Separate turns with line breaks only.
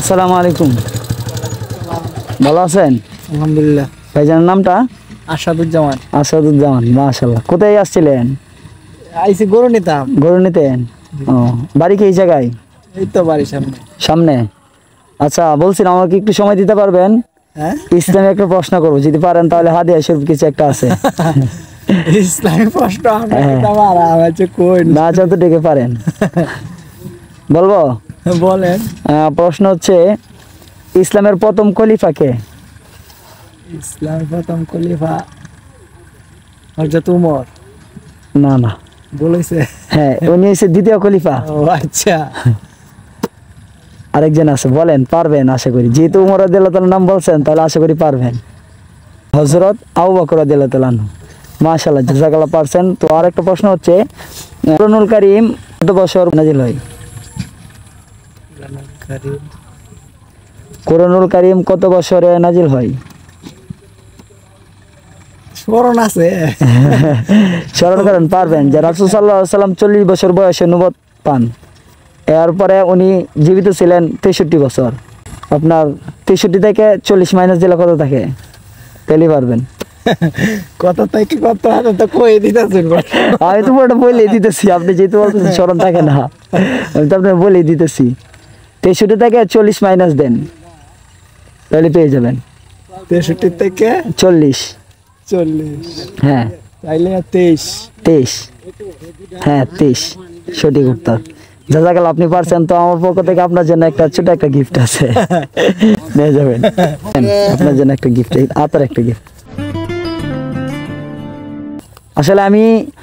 আসসালামু আলাইকুম। ভালো আছেন?
আলহামদুলিল্লাহ।
ভাইজানের নামটা?
আসাদুজ্জামান।
আসাদুজ্জামান, মাশাআল্লাহ। কোথায় আসছিলেন?
আইসি গরু নিতাম।
গরু নিতেন? ও, বাড়ি কি এই জায়গায়?
এই তো বাড়ির সামনে।
সামনে? আচ্ছা, বলছিলাম আমাকে একটু সময় দিতে পারবেন?
হ্যাঁ,
ইসলামে একটা প্রশ্ন করবো, যদি পারেন তাহলে হাদিয়া স্বরূপ কিছু একটা আছে।
ইসলামিক প্রশ্ন
হ্যাঁ। না যতটুকু পারেন বলবো।
বলেন।
প্রশ্ন হচ্ছে, ইসলামের প্রথম খলিফা কে?
ইসলামের প্রথম খলিফা হযরত উমর।
না না,
বলেছে।
হ্যাঁ, উনি হচ্ছে দ্বিতীয় খলিফা।
ও আচ্ছা।
আরেকজন আছে, বলেন, পারবেন আশা করি, যেহেতু উমর রাদিয়াল্লাহু তাআলার নাম বলছেন তাহলে আশা করি পারবেন। হযরত আবু বকর রাদিয়াল্লাহু তাআলা আনহু। মাশাআল্লাহ, জাযাকাল্লাহ, পারছেন। তো আরেকটা প্রশ্ন হচ্ছে, কুরআনুল কারীম কত বছর নাযিল হয়? কুরআনুল কারীম কত বছরে নাযিল হয়?
স্মরণ আছে।
স্মরণ করেন, পারবেন। যে রাসূল সাল্লাল্লাহু আলাইহি ওয়াসাল্লাম 40 বছর বয়সে নবুয়ত পান, এরপরে উনি জীবিত ছিলেন 63 বছর। আপনার 63 থেকে 40 মাইনাস দিলে কত থাকে? তাহলেই পারবেন।
কত থেকে কত হাতে তো কই দিতেছেন।
আমি তো পুরোটা বলেই দিতেছি, আপনি যেহেতু বলতেছেন স্মরণ থাকে না, আমি তো আপনার বলেই দিতেছি। 63 থেকে 40 মাইনাস দেন, তাহলে পেয়ে যাবেন
63 থেকে
40।
40,
হ্যাঁ,
তাইলে 23।
23। হ্যাঁ, 23 সঠিক উত্তর। জাযাকাল্লাহ, আপনি পারছেন। তো আমার পক্ষ থেকে আপনার জন্য একটা ছোট একটা গিফট আছে, নিয়ে যাবেন। আপনার জন্য একটা গিফট, আতার একটা গিফট। আসলে আমি